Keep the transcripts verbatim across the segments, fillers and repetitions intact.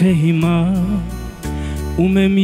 թե հիմա ում եմ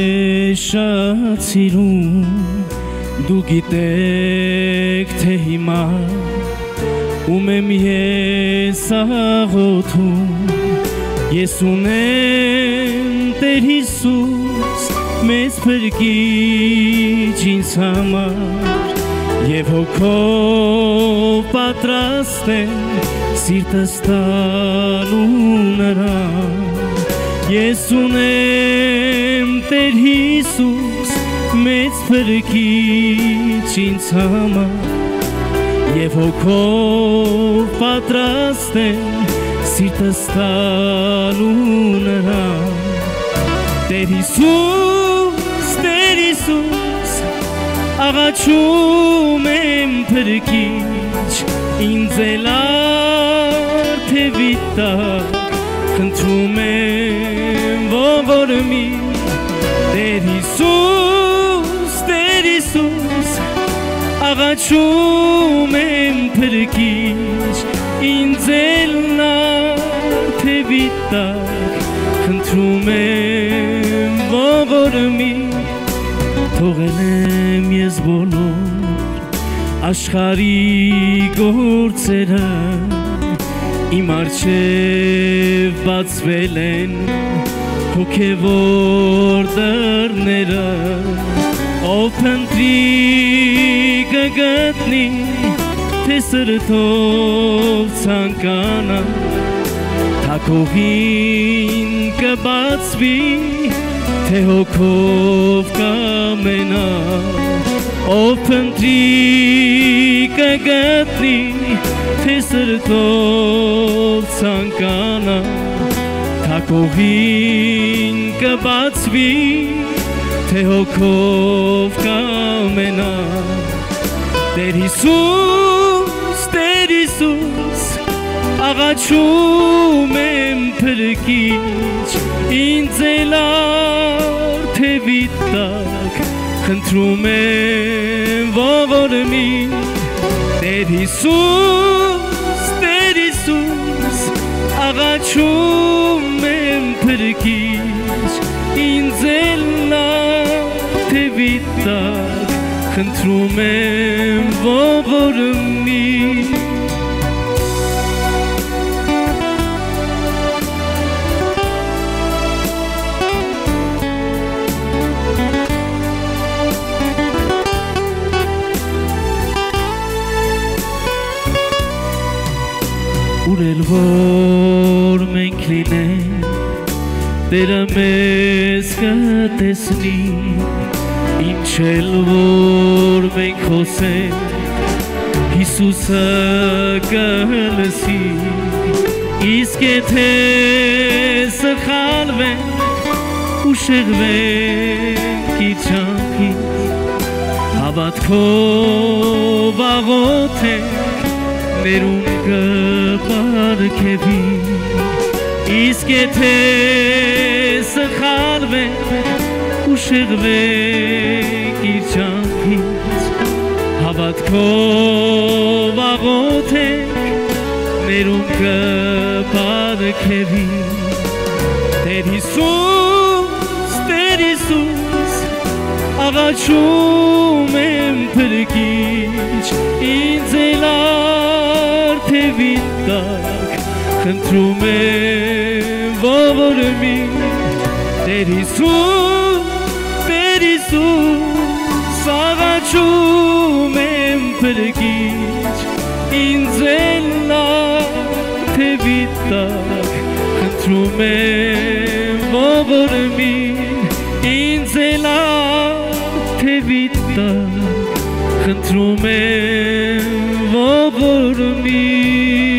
եշացիրում դու գիտեք թե հիմա ում եմ ես աղոթում ես ունեմ Տեր Հիսուս մեծ փրկիչ ինձ համար Եվ հոգով պատրաստ եմ սիրտս տալու նրան Ես ունեմ Տեր Հիսուս մեծ փրկիչ ինձ համար Եվ հոգով պատրաստ եմ սիրտս տալու նրան Տեր Հիսուս, Տեր Հիսուս Աղաչում եմ փրկիչ ինձ էլ արդևի տակ Խնդրում եմ ողորմի Տեր Հիսուս, Տեր Հիսուս Աղաչում եմ փրկիչ ինձ էլ արդևի տակ Խնդրում եմ ողորմի Թողել եմ ես բոլոր աշխարհի գործերը Իմ առջև բացվել են հոգևոր դռները Ով փնտրի կգտնի թե սրտով ցանկանա Թակողին կբացվի թե հոգով կամենա Ով փնտրի կգտնի թե սրտով ցանկանա Թակողին կբացվի թե հոգով կամենա Տեր Հիսուս, Տեր Հիսուս Աղաչում եմ փրկիչ ինձ էլ արդևի տակ Խնդրում եմ ողորմի Տեր Հիսուս, Տեր Հիսուս Աղաչում եմ փրկիչ ինձ էլ արդևի տակ Խնդրում եմ ողորմի Ուր էլ որ մենք լինենք Տերը մեզ կտեսնի Ինչ էլ որ մենք խոսենք Հիսուսը կլսի Իսկ եթե սխալվենք ու շեղվենք իր ճամփից Հավատքով աղոթենք Ներում կպարգևի Իսկ եթե սխալվենք ու շեղվենք իր ճամփից Հավատքով աղոթենք ներում կպարգևի Տեր Հիսուս, Տեր Հիսուս Աղաչում եմ փրկիչ ինձ էլ արդևի տակ Խնդրում եմ ողորմի Տեր Հիսուս, Տեր Հիսուս Աղաչում եմ փրկիչ ինձ էլ արդևի տակ Խնդրում եմ ողորմի ինձ էլ արդևի տակ Խնդրում եմ ողորմի